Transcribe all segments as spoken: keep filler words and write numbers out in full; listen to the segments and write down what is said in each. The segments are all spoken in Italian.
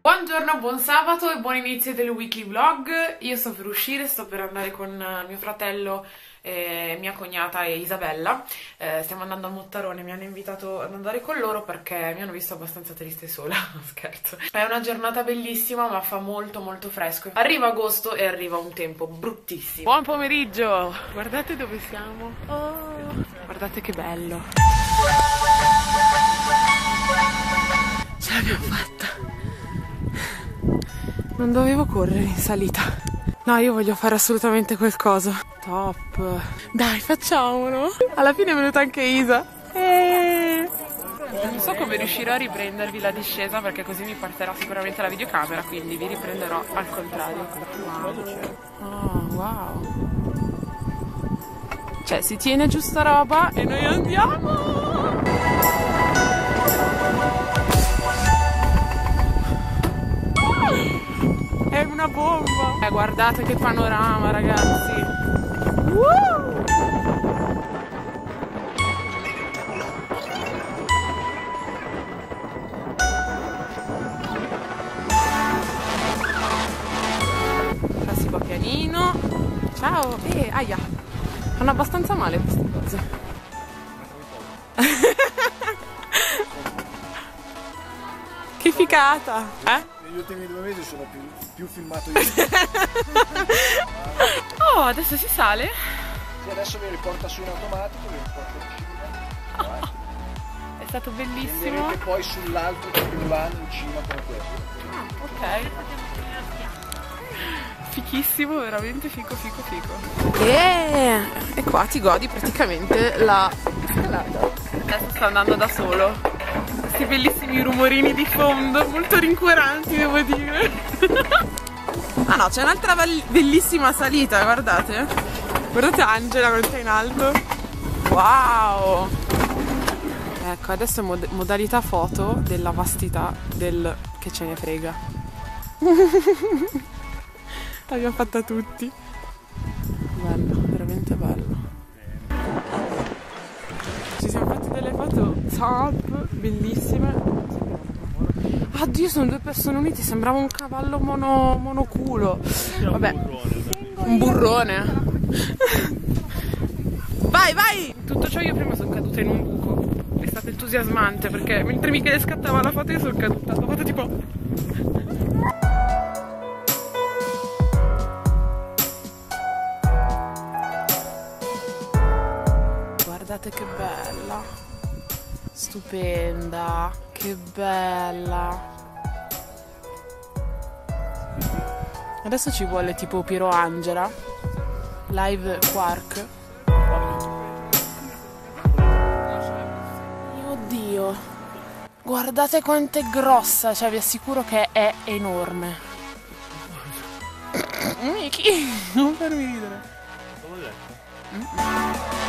Buongiorno, buon sabato e buon inizio del weekly vlog. Io sto per uscire, sto per andare con mio fratello, eh, mia cognata e Isabella. Eh, stiamo andando a Mottarone, mi hanno invitato ad andare con loro perché mi hanno visto abbastanza triste e sola, scherzo. È una giornata bellissima ma fa molto molto fresco. Arriva agosto e arriva un tempo bruttissimo. Buon pomeriggio! Guardate dove siamo. Oh, guardate che bello. Ce l'abbiamo fatta. Non dovevo correre in salita. No, io voglio fare assolutamente qualcosa. Top. Dai, facciamolo. Alla fine è venuta anche Isa. Eeeh. Non so come riuscirò a riprendervi la discesa perché così mi partirà sicuramente la videocamera, quindi vi riprenderò al contrario. Oh, wow. Cioè, si tiene giusta roba e noi andiamo! È una bomba! Eh, guardate che panorama, ragazzi! Woo! Ora si va pianino. Ciao! Eh, aia! Fanno abbastanza male queste cose. Che ficata! Eh? Negli ultimi due mesi sono più, più filmato io. Oh, adesso si sale? Sì, adesso mi riporta su in automatico, mi riporta in cima. Oh, è stato bellissimo. E poi sull'altro divano in cima come questo. Ah, ok. Fichissimo, veramente fico fico fico. E, e qua ti godi praticamente la scalata. Adesso sta andando da solo. Questi bellissimi rumorini di fondo, molto rincuoranti devo dire. Ah no, c'è un'altra bellissima salita, guardate. Guardate Angela quando è in alto. Wow! Ecco, adesso è mod modalità foto della vastità del che ce ne frega. L'abbiamo fatta tutti. Bello, veramente bello. Ci siamo fatti delle foto top, bellissime. Oddio, sono due persone unite, sembrava un cavallo mono, monoculo. Vabbè, un burrone. Vai, vai! Tutto ciò io prima sono caduta in un buco. È stato entusiasmante perché mentre Michele scattava la foto io sono caduta. Ho fatto tipo... Guardate che bella, stupenda, che bella. Adesso ci vuole tipo Piero Angela, live Quark. Mio Dio, guardate quanto è grossa, cioè vi assicuro che è enorme. Miki, non farmi ridere. Come ho detto? Mm?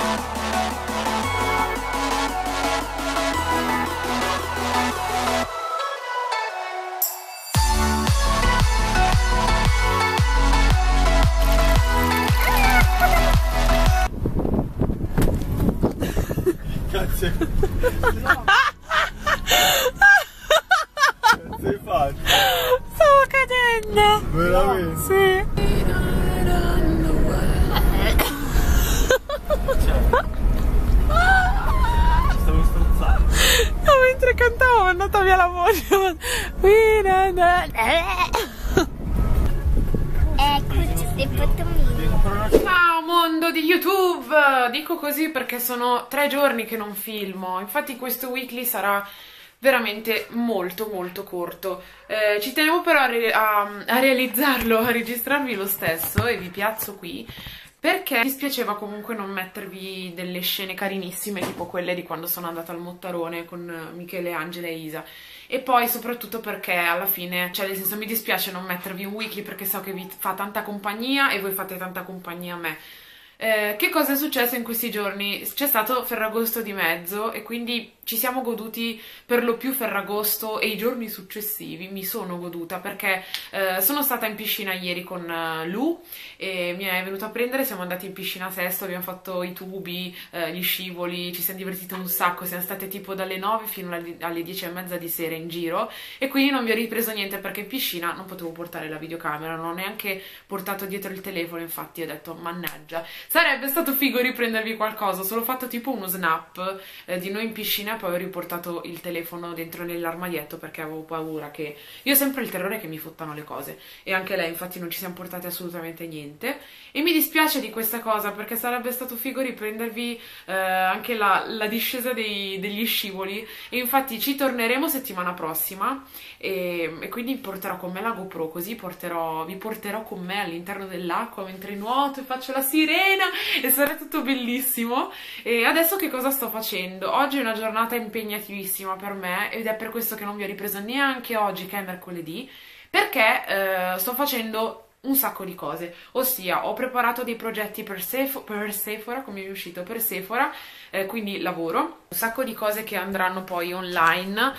Grazie. Cazzo hai fatto? Stavo cadendo. Veramente? Sì. Stavo strozzando. No, mentre cantavo è andata via la voce. Eccoci, sei fotomini. Ciao mondo di YouTube! Dico così perché sono tre giorni che non filmo, infatti questo weekly sarà veramente molto molto corto. Eh, ci tenevo però a, re a, a realizzarlo, a registrarvi lo stesso e vi piazzo qui perché mi dispiaceva comunque non mettervi delle scene carinissime tipo quelle di quando sono andata al Mottarone con Michele, Angela e Isa. E poi soprattutto perché alla fine, cioè nel senso mi dispiace non mettervi un weekly perché so che vi fa tanta compagnia e voi fate tanta compagnia a me. Eh, che cosa è successo in questi giorni? C'è stato Ferragosto di mezzo e quindi ci siamo goduti per lo più Ferragosto e i giorni successivi mi sono goduta perché eh, sono stata in piscina ieri con uh, Lu e mi è venuto a prendere, siamo andati in piscina a Sesto, abbiamo fatto i tubi, eh, gli scivoli, ci siamo divertiti un sacco, siamo state tipo dalle nove fino alle dieci e mezza di sera in giro e quindi non vi ho ripreso niente perché in piscina non potevo portare la videocamera, non ho neanche portato dietro il telefono, infatti ho detto mannaggia, sarebbe stato figo riprendervi qualcosa, ho solo fatto tipo uno snap eh, di noi in piscina e poi ho riportato il telefono dentro nell'armadietto perché avevo paura che... Io ho sempre il terrore che mi fottano le cose e anche lei, infatti non ci siamo portate assolutamente niente e mi dispiace di questa cosa perché sarebbe stato figo riprendervi eh, anche la, la discesa dei, degli scivoli e infatti ci torneremo settimana prossima e, e quindi porterò con me la GoPro, così porterò, vi porterò con me all'interno dell'acqua mentre nuoto e faccio la sirena e sarà tutto bellissimo. E adesso che cosa sto facendo? Oggi è una giornata impegnativissima per me ed è per questo che non vi ho ripreso neanche oggi che è mercoledì perché eh, sto facendo un sacco di cose, ossia ho preparato dei progetti per, Sef per Sephora, come mi è uscito, per Sephora, eh, quindi lavoro, un sacco di cose che andranno poi online,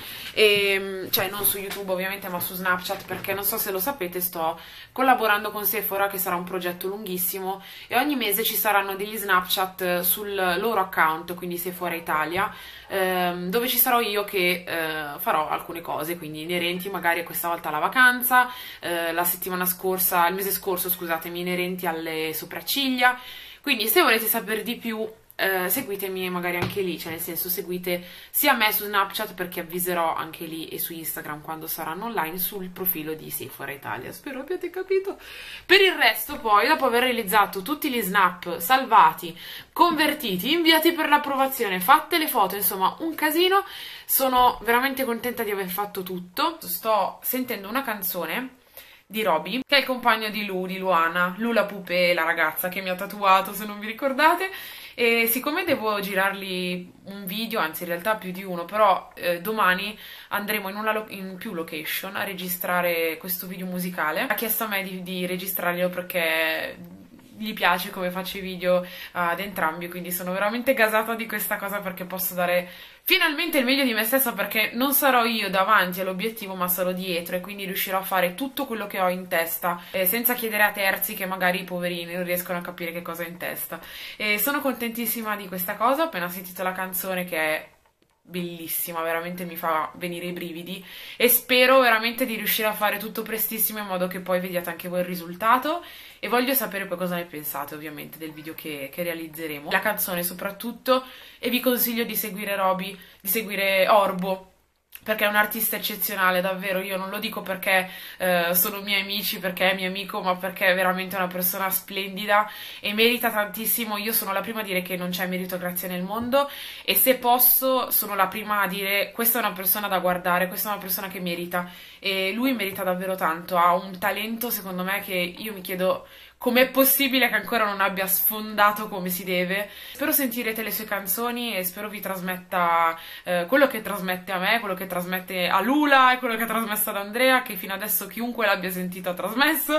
e, cioè non su YouTube ovviamente ma su Snapchat perché non so se lo sapete sto collaborando con Sephora che sarà un progetto lunghissimo e ogni mese ci saranno degli Snapchat sul loro account, quindi Sephora Italia, ehm, dove ci sarò io che eh, farò alcune cose, quindi inerenti magari a questa volta alla vacanza, eh, la settimana scorsa, il mese scorso scusatemi, inerenti alle sopracciglia, quindi se volete sapere di più Uh, seguitemi magari anche lì, cioè nel senso seguite sia me su Snapchat perché avviserò anche lì e su Instagram quando saranno online sul profilo di Sephora Italia, spero abbiate capito. Per il resto poi, dopo aver realizzato tutti gli snap salvati, convertiti, inviati per l'approvazione, fatte le foto, insomma un casino, sono veramente contenta di aver fatto tutto. Sto sentendo una canzone di Roby, che è il compagno di Lu, di Luana, Lu la pupe, la ragazza che mi ha tatuato se non vi ricordate, e siccome devo girargli un video, anzi in realtà più di uno, però eh, domani andremo in, una in più location a registrare questo video musicale, ha chiesto a me di, di registrarglielo perché gli piace come faccio i video ad entrambi, quindi sono veramente gasata di questa cosa perché posso dare finalmente il meglio di me stessa perché non sarò io davanti all'obiettivo ma sarò dietro e quindi riuscirò a fare tutto quello che ho in testa eh, senza chiedere a terzi che magari i poverini non riescono a capire che cosa ho in testa e sono contentissima di questa cosa. Ho appena sentito la canzone che è bellissima, veramente mi fa venire i brividi e spero veramente di riuscire a fare tutto prestissimo in modo che poi vediate anche voi il risultato e voglio sapere poi cosa ne pensate ovviamente del video che, che realizzeremo, la canzone soprattutto, e vi consiglio di seguire Roby, di seguire Orbo perché è un artista eccezionale, davvero. Io non lo dico perché eh, sono miei amici, perché è mio amico, ma perché è veramente una persona splendida e merita tantissimo. Io sono la prima a dire che non c'è meritocrazia nel mondo e se posso sono la prima a dire questa è una persona da guardare, questa è una persona che merita e lui merita davvero tanto, ha un talento secondo me che io mi chiedo com'è possibile che ancora non abbia sfondato come si deve. Spero sentirete le sue canzoni e spero vi trasmetta eh, quello che trasmette a me, quello che trasmette a Lula e quello che ha trasmesso ad Andrea, che fino adesso chiunque l'abbia sentito ha trasmesso.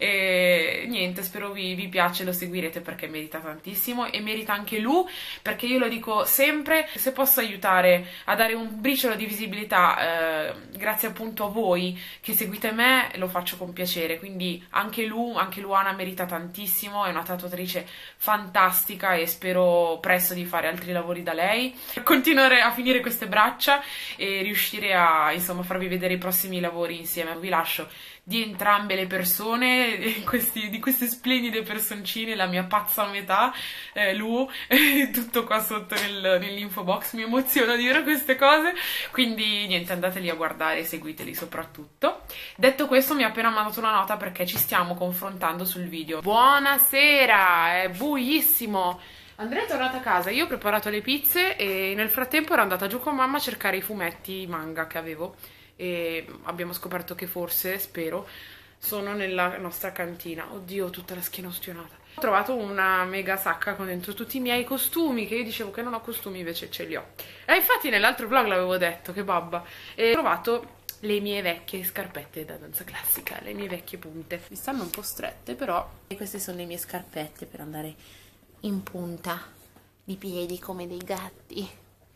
E niente, spero vi, vi piace, lo seguirete perché merita tantissimo e merita anche Lu, perché io lo dico sempre, se posso aiutare a dare un briciolo di visibilità eh, grazie appunto a voi che seguite me, lo faccio con piacere. Quindi anche Lu, anche Luana merita tantissimo, è una tatuatrice fantastica e spero presto di fare altri lavori da lei, continuare a finire queste braccia e riuscire a insomma farvi vedere i prossimi lavori insieme. Vi lascio di entrambe le persone, di, questi, di queste splendide personcine, la mia pazza metà, eh, Lu, eh, tutto qua sotto nel, nell'info box, mi emoziona dire queste cose, quindi niente, andateli a guardare e seguiteli soprattutto. Detto questo mi ha appena mandato una nota perché ci stiamo confrontando sul video. Buonasera, è buissimo! Andrea è tornata a casa, io ho preparato le pizze e nel frattempo ero andata giù con mamma a cercare i fumetti manga che avevo e abbiamo scoperto che forse, spero, sono nella nostra cantina. Oddio, ho tutta la schiena ustionata. Ho trovato una mega sacca con dentro tutti i miei costumi, che io dicevo che non ho costumi, invece ce li ho. E infatti nell'altro vlog l'avevo detto, che babba. E ho trovato le mie vecchie scarpette da danza classica, le mie vecchie punte. Mi stanno un po' strette, però. E queste sono le mie scarpette per andare in punta di piedi come dei gatti.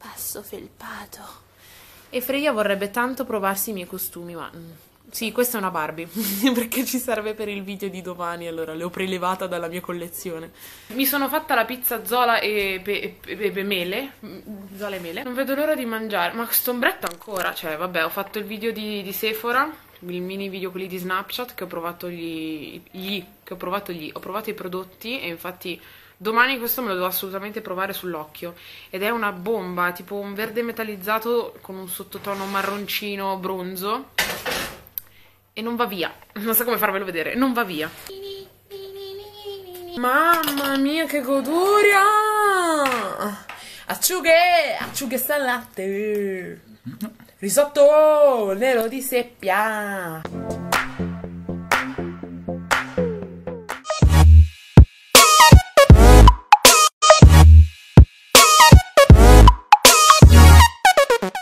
passo felpato. E Freya vorrebbe tanto provarsi i miei costumi, ma... Sì, questa è una Barbie, perché ci serve per il video di domani, allora l'ho prelevata dalla mia collezione. Mi sono fatta la pizza zola e, pe e, e, e mele, zola e mele. Non vedo l'ora di mangiare, ma sto ombretto ancora, cioè vabbè, ho fatto il video di, di Sephora, il mini video quelli di Snapchat, che ho provato gli, gli, che ho provato gli, ho provato i prodotti e infatti... Domani questo me lo devo assolutamente provare sull'occhio ed è una bomba, tipo un verde metallizzato con un sottotono marroncino bronzo e non va via, non so come farvelo vedere, non va via. Mamma mia che goduria! Acciughe, acciughe al latte, risotto nero di seppia.